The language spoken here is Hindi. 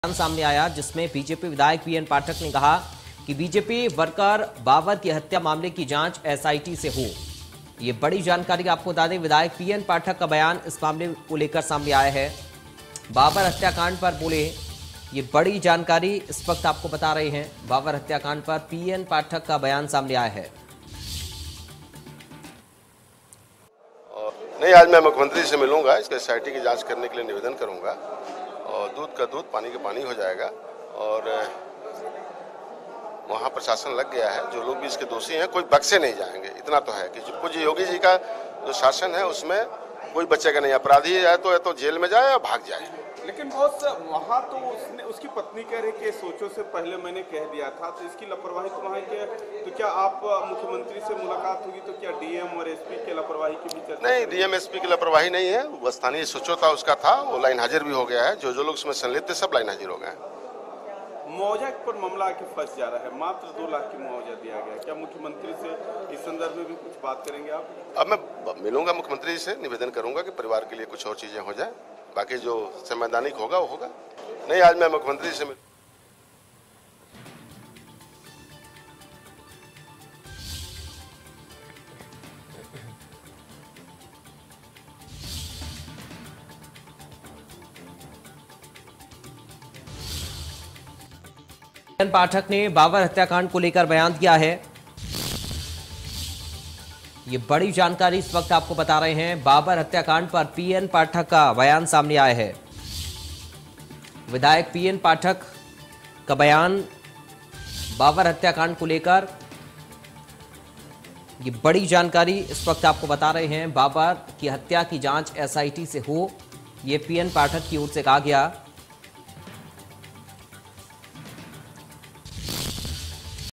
सामने आया जिसमें बीजेपी विधायक पीएन पाठक ने कहा कि बीजेपी वर्कर बाबर की हत्या मामले की जांच एसआईटी से हो। ये बड़ी जानकारी आपको बता दें, विधायक पीएन पाठक का बयान इस मामले को लेकर सामने आया है। बाबर हत्याकांड पर बोले, ये बड़ी जानकारी इस वक्त आपको बता रहे हैं। बाबर हत्याकांड पर पीएन पाठक का बयान सामने आया है। नहीं, आज मैं मुख्यमंत्री से मिलूंगा, इसका एसआईटी की जांच करने के लिए निवेदन करूंगा और दूध का दूध पानी का पानी हो जाएगा। और वहां प्रशासन लग गया है, जो लोग भी इसके दोषी हैं कोई बख्शे नहीं जाएंगे। इतना तो है कि कुछ योगी जी का जो शासन है उसमें कोई बचेगा नहीं। अपराधी है तो जेल में जाए या भाग जाए। लेकिन बॉस वहाँ तो उसकी पत्नी कह रही कि सोचो से पहले मैंने कह दिया था, तो इसकी लापरवाही तो वहाँ के। तो क्या आप मुख्यमंत्री से मुलाकात होगी तो क्या डीएम और एसपी की लापरवाही की भी चर्चा? नहीं, डीएम एसपी की लापरवाही नहीं है, वो स्थानीय सोचो था उसका था, वो लाइन हाजिर भी हो गया है। जो लोग उसमें संलिप्त थे सब लाइन हाजिर हो गए। मुआवजा पर मामला आके फंस जा रहा है, मात्र 2 लाख की मुआवजा दिया गया। क्या मुख्यमंत्री से इस संदर्भ में भी कुछ बात करेंगे आप? अब मैं मिलूंगा मुख्यमंत्री से, निवेदन करूंगा कि परिवार के लिए कुछ और चीजें हो जाए। बाकी जो संवैधानिक होगा वो होगा। नहीं, आज मैं मुख्यमंत्री से पीएन पाठक ने बाबर हत्याकांड को लेकर बयान दिया है। ये बड़ी जानकारी इस वक्त आपको बता रहे हैं। बाबर हत्याकांड पर पीएन पाठक का बयान सामने आया है। विधायक पीएन पाठक का बयान बाबर हत्याकांड को लेकर, ये बड़ी जानकारी इस वक्त आपको बता रहे हैं। बाबर की हत्या की जांच एसआईटी से हो, ये पीएन पाठक की ओर से कहा गया।